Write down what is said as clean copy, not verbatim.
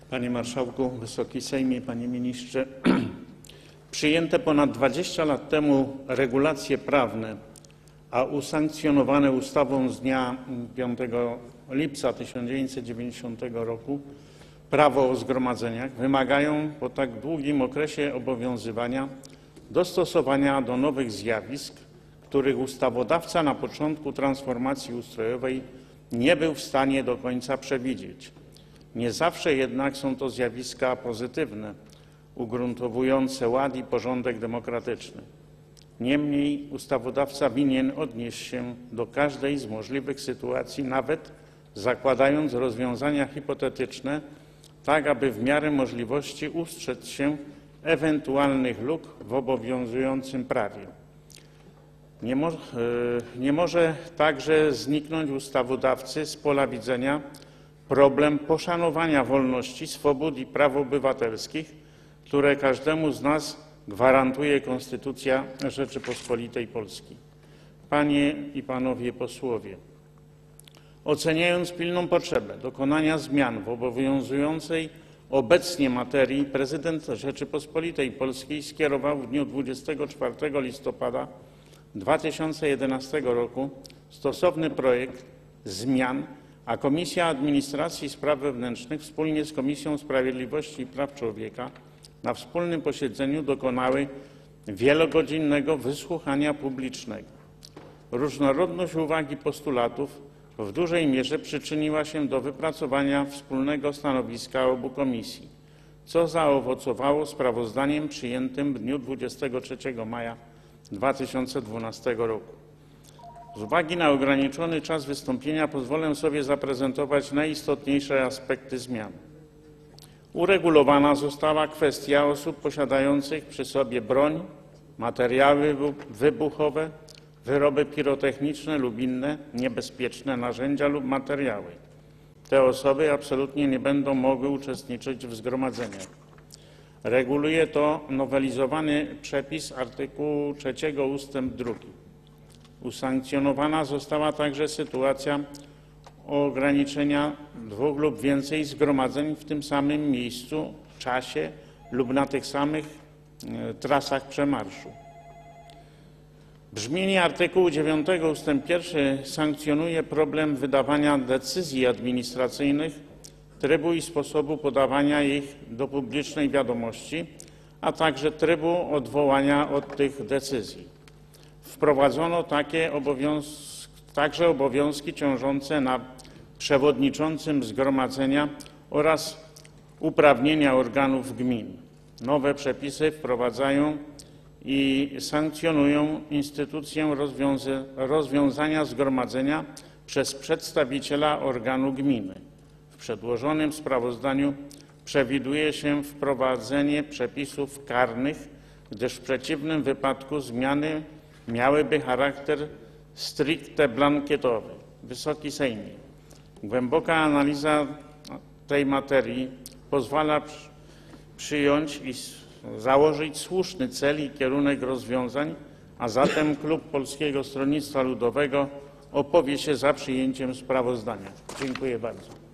Panie Marszałku, Wysoki Sejmie, Panie Ministrze! Przyjęte ponad 20 lat temu regulacje prawne, a usankcjonowane ustawą z dnia 5 lipca 1990 roku Prawo o zgromadzeniach wymagają po tak długim okresie obowiązywania dostosowania do nowych zjawisk, których ustawodawca na początku transformacji ustrojowej nie był w stanie do końca przewidzieć. Nie zawsze jednak są to zjawiska pozytywne, ugruntowujące ład i porządek demokratyczny. Niemniej ustawodawca winien odnieść się do każdej z możliwych sytuacji, nawet zakładając rozwiązania hipotetyczne, tak aby w miarę możliwości ustrzec się ewentualnych luk w obowiązującym prawie. Nie może także zniknąć ustawodawcy z pola widzenia problem poszanowania wolności, swobód i praw obywatelskich, które każdemu z nas gwarantuje Konstytucja Rzeczypospolitej Polskiej. Panie i Panowie Posłowie, oceniając pilną potrzebę dokonania zmian w obowiązującej obecnie materii, prezydent Rzeczypospolitej Polskiej skierował w dniu 24 listopada 2011 roku stosowny projekt zmian, a Komisja Administracji i Spraw Wewnętrznych wspólnie z Komisją Sprawiedliwości i Praw Człowieka na wspólnym posiedzeniu dokonały wielogodzinnego wysłuchania publicznego. Różnorodność uwag i postulatów w dużej mierze przyczyniła się do wypracowania wspólnego stanowiska obu komisji, co zaowocowało sprawozdaniem przyjętym w dniu 23 maja 2012 roku. Z uwagi na ograniczony czas wystąpienia pozwolę sobie zaprezentować najistotniejsze aspekty zmian. Uregulowana została kwestia osób posiadających przy sobie broń, materiały wybuchowe, wyroby pirotechniczne lub inne niebezpieczne narzędzia lub materiały. Te osoby absolutnie nie będą mogły uczestniczyć w zgromadzeniach. Reguluje to nowelizowany przepis artykułu 3 ustęp 2. Usankcjonowana została także sytuacja ograniczenia 2 lub więcej zgromadzeń w tym samym miejscu, czasie lub na tych samych trasach przemarszu. Brzmienie artykułu 9 ustęp 1 sankcjonuje problem wydawania decyzji administracyjnych, trybu i sposobu podawania ich do publicznej wiadomości, a także trybu odwołania od tych decyzji. Wprowadzono także obowiązki ciążące na przewodniczącym zgromadzenia oraz uprawnienia organów gmin. Nowe przepisy wprowadzają i sankcjonują instytucję rozwiązania zgromadzenia przez przedstawiciela organu gminy. W przedłożonym sprawozdaniu przewiduje się wprowadzenie przepisów karnych, gdyż w przeciwnym wypadku zmiany miałyby charakter stricte blankietowy. Wysoki Sejmie, głęboka analiza tej materii pozwala przyjąć i założyć słuszny cel i kierunek rozwiązań, a zatem Klub Polskiego Stronnictwa Ludowego opowie się za przyjęciem sprawozdania. Dziękuję bardzo.